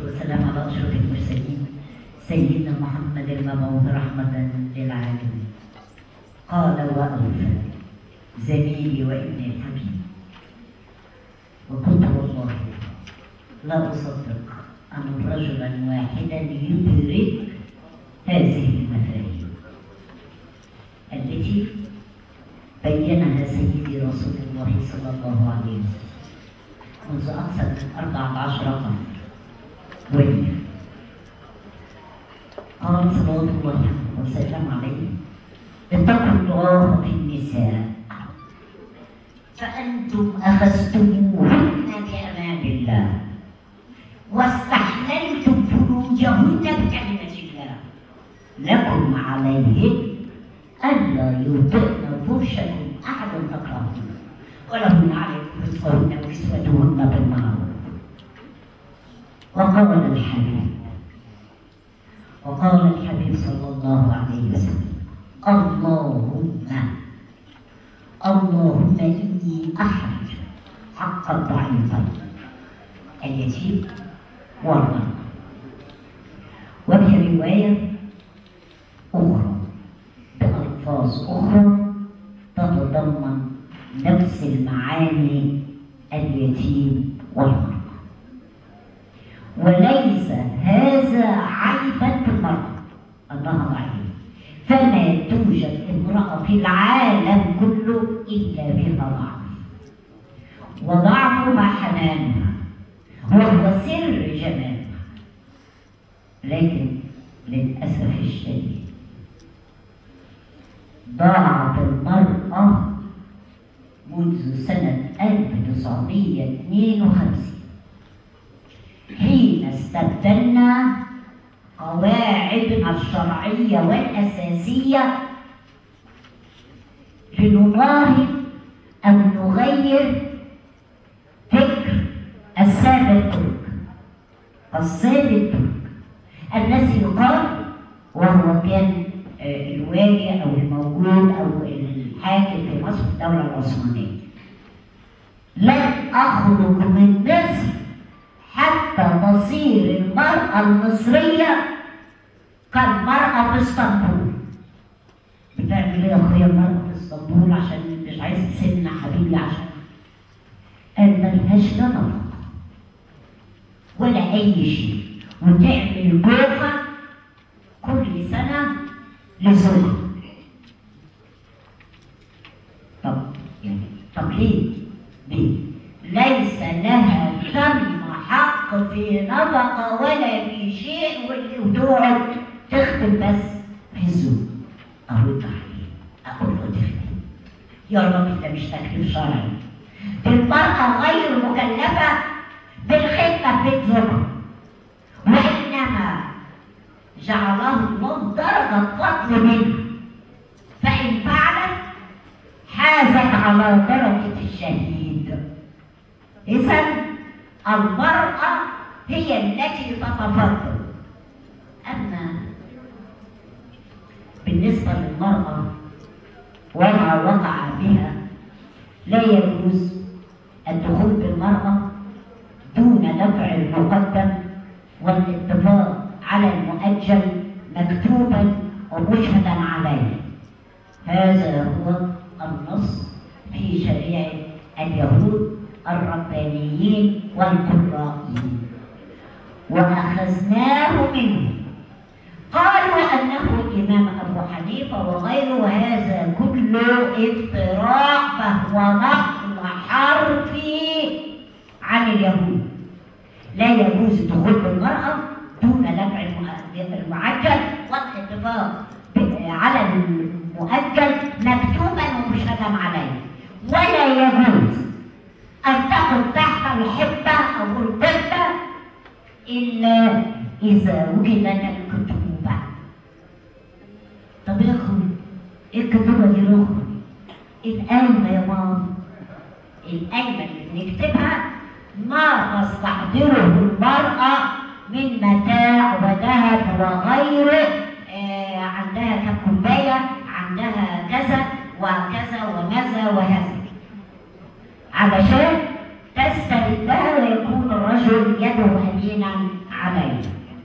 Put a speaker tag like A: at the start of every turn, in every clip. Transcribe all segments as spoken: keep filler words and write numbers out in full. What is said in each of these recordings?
A: والسلام على أشرف المرسلين سيدنا محمد المبعوث رحمة للعالمين. قال وأوفى زميلي وابن الحبيب، وكنت والله لا أصدق أن رجلا واحدا يدرك هذه المفاهيم التي بينها سيدي رسول الله صلى الله عليه وسلم منذ أكثر من أربعة عشر قرن. وإن قال صلوات الله وسلم عليه: اتقوا الله في النساء فأنتم أخذتموهن بأمان الله واستحللتم فروجهن بكلمة الله، لكم عليهن ألا يوطئن فرشكم أحد تكرهون، ولهن عليكم رزقهن وكسوتهن بالمعروف. وقال الحبيب وقال الحبيب صلى الله عليه وسلم: اللهم اللهم إني أحرج حق الضعيف اليتيم والمرأة. وفي رواية أخرى بألفاظ أخرى تتضمن نفس المعاني: اليتيم والمرأة. وليس هذا عيبا في المرأة أنها ضعيفة، فما توجد امرأة في العالم كله إلا بها ضعف، وضعفها حنانها وهو سر جمالها. لكن للأسف الشديد ضاعت المرأة منذ سنة ألف وتسعمائة واثنين وخمسين حين استبدلنا قواعدنا الشرعية والأساسية لنراهن أو نغير فكر السادة الترك. السادة الترك الذي قال، وهو كان الوالي أو الموجود أو الحاكم في مصر في الدولة العثمانية: لن أخرج من مصر حتى تصير المرأة المصرية كالمرأة في اسطنبول. بتعمل ايه يا اخويا المرأة في اسطنبول عشان مش عايز تسيبنا حبيبي؟ عشان قال ملهاش لا نفقة ولا أي شيء، وتعمل جوعة كل سنة لزوجها. طب يعني طب ليه؟ ليه؟ ليس لها ثمن حق في نفقة ولا في شيء، وتقعد تخدم بس في الزوج. أرد عليه أقول له تخدم يا رب، أنت مش تكليف شرعي. المرأة غير مكلفة بالخدمة في بيت زوجها، وإنما جعله الله درجة فضل منها، فإن فعلت حازت على درجة الشهيد. إذا المرأة هي التي تتفضل. أما بالنسبة للمرأة وما وقع بها، لا يجوز الدخول بالمرأة دون دفع المقدم والاتفاق على المؤجل مكتوبا ومشهدا عليه. هذا هو النص في شريعة اليهود الربانيين والقرائيين، وأخذناه منه. قالوا أنه الإمام أبو حنيفة وغيره، وهذا كله افتراء، فهو نقل حرفي عن اليهود. لا يجوز الدخول بالمرأة دون دفع المعجل والاتفاق على المؤجل مكتوبا ومشهدا عليه، ولا يجوز أن تقف تحت الحبة أو القبة إلا إذا وجدت الكتوبة. طب يا أخوي إيه الكتوبة دي يا أخوي؟ القايمة يا ماما، القايمة اللي بنكتبها ما تستحضره المرأة من متاع وذهب وغيره. آه عندها كم كوباية، عندها كذا وكذا وكذا وهذا، علشان تستردها ويكون الرجل يده أمينا علينا.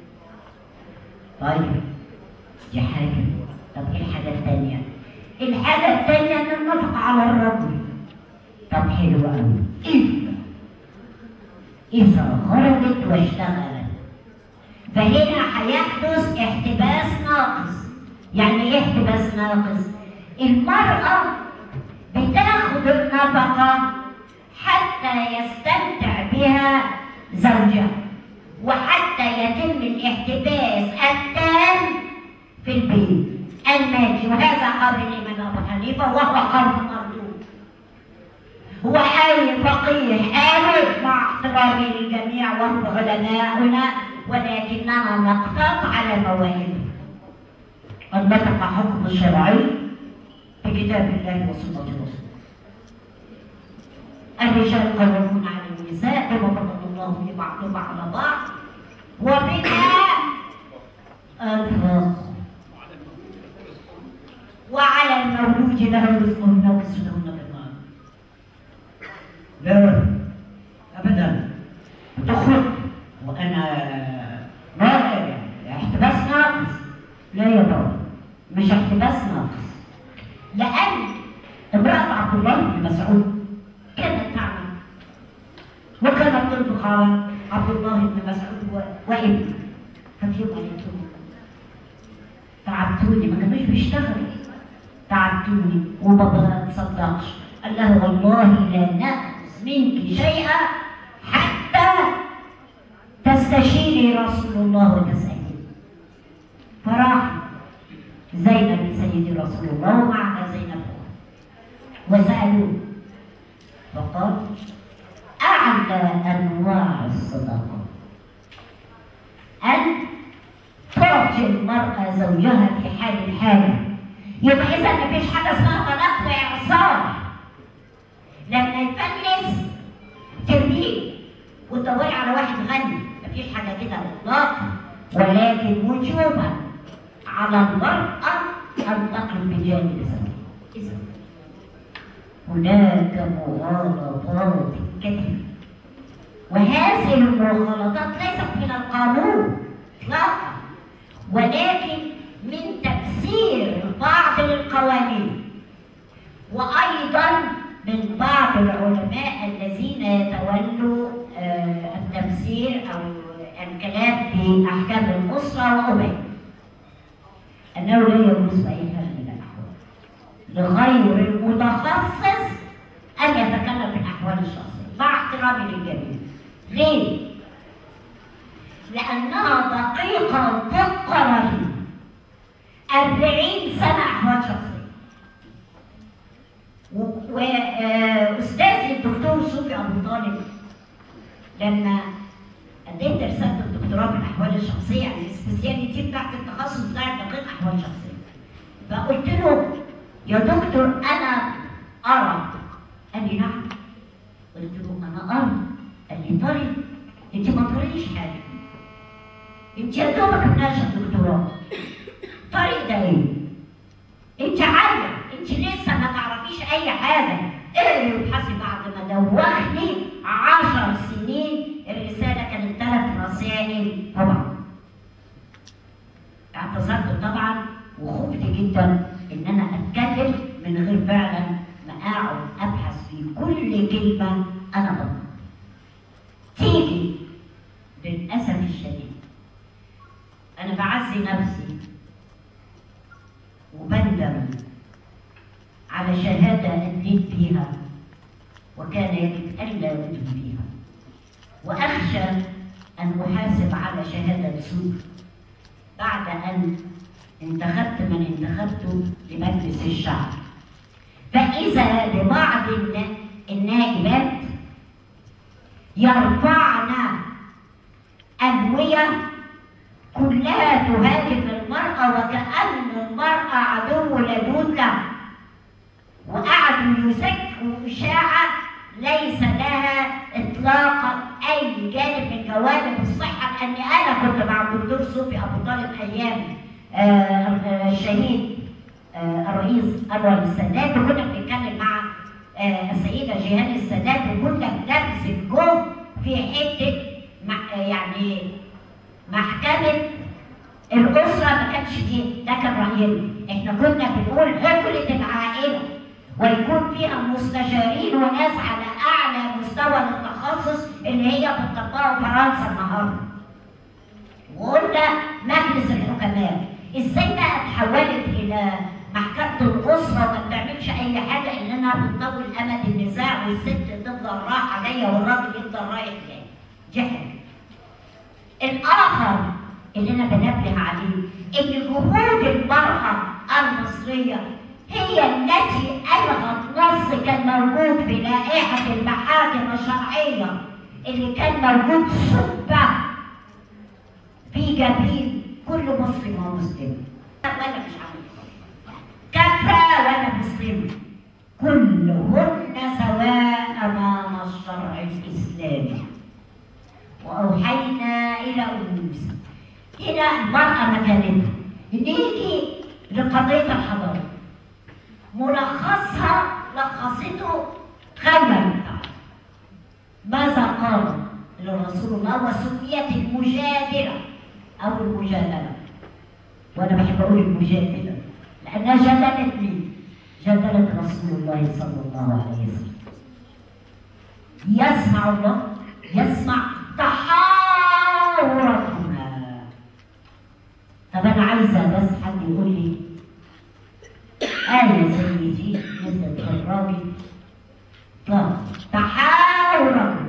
A: طيب دي حاجة. طب ايه الحاجة التانية؟ الحاجة التانية ان النفقة على الرجل. طب حلو قوي. إيه؟ إذا خرجت واشتغلت فهنا هيحدث احتباس ناقص. يعني ايه احتباس ناقص؟ المرأة بتاخد النفقة حتى يستمتع بها زوجها، وحتى يتم الاحتباس التام في البيت المادي. وهذا قول الإمام أبو حنيفة وهو قول مردود. هو أي فقيه قال مع احترامي للجميع وهم علماؤنا، ولكننا نقتص على مواهبهم. النفقة حكم شرعي بكتاب الله وسنة رسوله. الرجال قوامون على النساء بما فضل الله بعضهم على بعض، ومنها الفقر، وعلى المولود له رزقهن وكسوتهن بالمعروف. لا ابدا تخرج وانا ما احتباس ناقص. لا يا بابا، مش احتباس ناقص، لان امراه عبد الله بن مسعود كانت تعمل وكانت تنفق على عبد الله بن مسعود وابنه. ففي يوم قالت له تعبتوني، ما كانوش بيشتغلوا، تعبتوني وما تصدقش. قال له والله لا نأخذ منك شيئا حتى تستشيري رسول الله وتسألي. فراح زينب لسيدي رسول الله ومعها زينب وسألوه، فقال أعلى أنواع الصدقة أن تعطي المرأة زوجها في حال الحاجة. يبقى إذا مفيش حاجة اسمها طلاق وإعصار. لما يفلس ترميه وتدوري على واحد غني، مفيش حاجة كده إطلاقا، ولكن وجوبا على المرأة أن تقم بجانب زوجها. إذا هناك مغالطات كثيرة، وهذه المغالطات ليست من القانون إطلاقا، ولكن من تفسير بعض القوانين، وأيضا من بعض العلماء الذين يتولوا آه التفسير أو الكلام في أحكام الأسرة وأمور، أنه لا يجوز أي حال من الأحوال لغير المتخصص أن يتكلم في الأحوال الشخصية، مع احترامي للجميع. ليه؟ لأنها دقيقة دقة رهيبة. أربعين سنة أحوال شخصية. وأستاذي الدكتور صوفي أبو طالب لما قدمت رسالة الدكتوراه في الأحوال الشخصية، يعني السبيسياليتي بتاعت التخصص بتاع دقيق أحوال شخصية، فقلت له يا دكتور أنا أرى. قال لي نعم. قلت له أنا أرى. قال لي طري. أنت ما طريش حاجة، أنت يا دوبك مناقشة الدكتوراه. طري ده إيه؟ أنت عالية، أنت لسه ما تعرفيش أي حاجة. إيه وابحثي بعد ما دوخني عشر سنين. الرسالة كانت ثلاث رسائل طبعا. اعتذرت طبعا وخفت جدا إن أنا أتكلم من غير فعلا ما أقعد أبحث في كل كلمة أنا بقولها. تيجي للأسف الشديد أنا بعزي نفسي وبندم على شهادة أديت بيها وكان يجب ألا أدين بيها، وأخشى أن أحاسب على شهادة سوء بعد أن انتخبت من انتخبته لمجلس الشعب. فإذا لبعض النائبات يرفعن أدوية كلها تهاجم المرأة وكأن المرأة عدو لدود له، وقعدوا يسكوا إشاعة ليس لها إطلاقا أي جانب من جوانب الصحة. لأني أنا كنت مع الدكتور صوفي أبو طالب أيام آه الشهيد آه الرئيس أنور السادات، وكنا بنتكلم مع آه السيدة جيهان السادات، وكنا بنبذل جهد في حتة يعني محكمة الأسرة ما كانش دي، ده كان رأينا. احنا كنا بنقول هجرة العائلة ويكون فيها مستشارين وناس على أعلى مستوى للتخصص اللي هي بتطبقه فرنسا النهارده. وقلنا مجلس الحكماء، ازاي بقى اتحولت إلى محكمة الأسرة وما بتعملش أي حاجة إنها بتطول أمد النزاع والست تفضل رايحة جاية والراجل يفضل رايح جاي. دي حاجة. الآخر اللي أنا بنبه عليه إن جهود المرأة المصرية هي التي ألغت نص كان موجود في لائحة المحاكم الشرعية اللي كان موجود سبة في جبين كل مسلم ومسلمة. وأنا مش عارفة كفى وأنا مسلمة، كلهن سواء أمام الشرع الإسلامي. وأوحينا إلى أم موسى. هنا المرأة مكانتها. نيجي لقضية الحضارة. ملخصها لخصته خيرا. ماذا قال لرسول الله وسميت المجادلة أو المجادلة؟ وأنا بحب أقول المجادلة لأنها جادلت مين؟ جادلت رسول الله صلى الله عليه وسلم. يسمع الله، يسمع تحاوركما. طب أنا عايزة بس حد يقول لي آية زي دي نزلت في الراجل. طب تحاوركما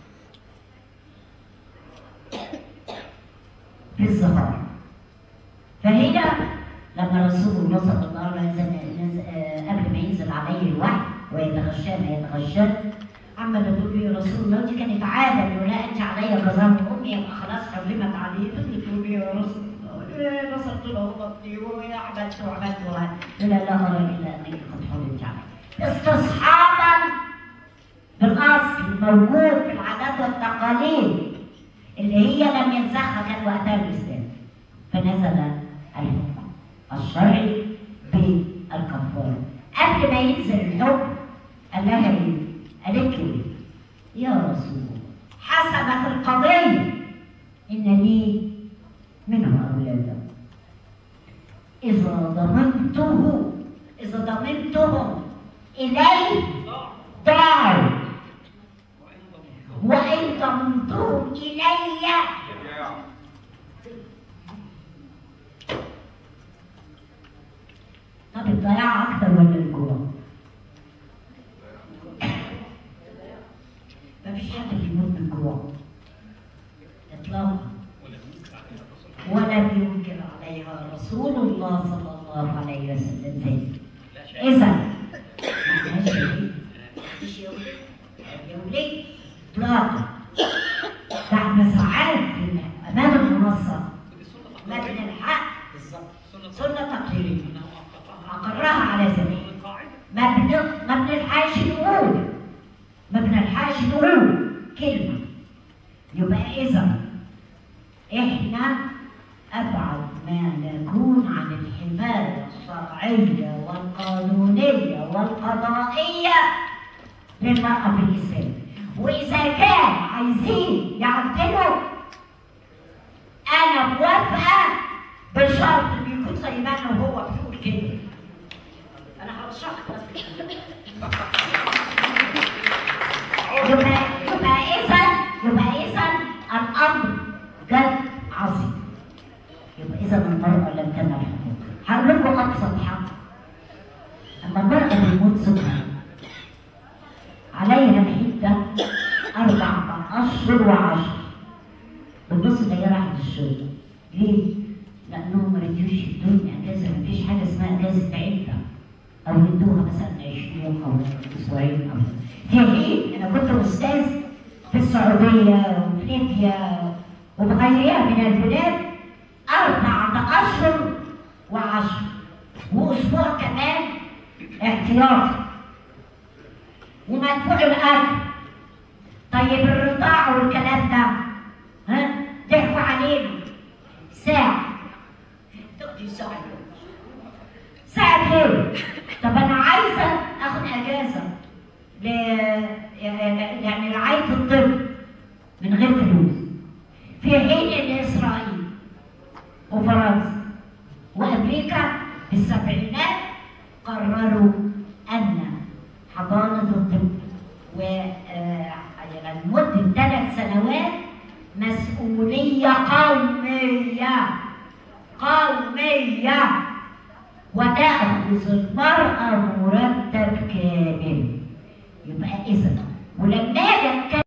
A: في الظهار. فهنا لما رسول الله صلى الله عليه وسلم قبل ما ينزل عليه الوحي ويتغشى ما يتغشى عمال تقول لي يا رسول الله دي كانت عاده لو لا انت عليا كظهر امي يبقى خلاص حرمت عليه. تقول لي يا رسول الله نصرت له بطني وعملت وعملت وعملت. لا لا ارى الا انك قد حرمت عليه. استصحابا بالاصل موجود في العادات والتقاليد اللي هي لم ينسخها كان وقتها الاسلام. فنزل الحكم الشرعي بالكفاره. قبل ما ينزل الحكم قال لها ايه؟ قالت له يا رسول الله حسبت القضيه ان لي منه اولادا اذا ضمنته اذا ضمنتهم الي ضاعوا وان ضمنتهم الي. طب الضياع اكتر ولا الجوع؟ مفيش حد بيموت بالجوع اطلاقا ولم ينكر عليها رسول الله صلى الله عليه وسلم ذلك. اذا معناش ايه؟ مفيش يا ولي اطلاقا. بعد ساعات امام المنصه مبنى الحق سنه تقريريه اقرها على ذلك. مبنى مبنى الحاج نقول مبنى الحاج نقول كلمه. يبقى اذا احنا ابعد ما نكون عن الحمايه الشرعيه والقانونيه والقضائيه للمراه في الاسلام. واذا كان عايزين يعدلوا انا موافقه بشرط انه يكون زي ما انا وهو بيقول كده. انا هرشح بس يبقى يبقى اذا يبقى اذا الامر جد عظيم. يبقى اذا المراه لم تنل حقوق. هقول لكم ابسط حق. اما المراه بتموت زوجها عليها العده اربعه اشهر وعشر. بالنص اللي هي راحت الشغل. ليه؟ لانهم ما رضيوش يدوني اجازه. مفيش حاجه اسمها اجازه عده او يدوها مثلا عشرين يوم او اسبوعين او في حين انا كنت استاذ في السعوديه وفي ليبيا وبغيرها من البلاد اربعه اشهر وعشر واسبوع كمان احتياطي ومدفوع الاجر. طيب الرضاعه والكلام ده ها ضحكوا علينا ساعه تقضي ساعه ساعه ليه؟ طب انا عايزه اخد اجازه ل يعني رعايه الطفل من غير فلوس. في حين ان اسرائيل وفرنسا وامريكا في السبعينات قرروا ان حضانه الطب ولمده ثلاث سنوات مسؤوليه قوميه قوميه وتأخذ المرأة مرتب كامل. يبقى إذا ولما أجي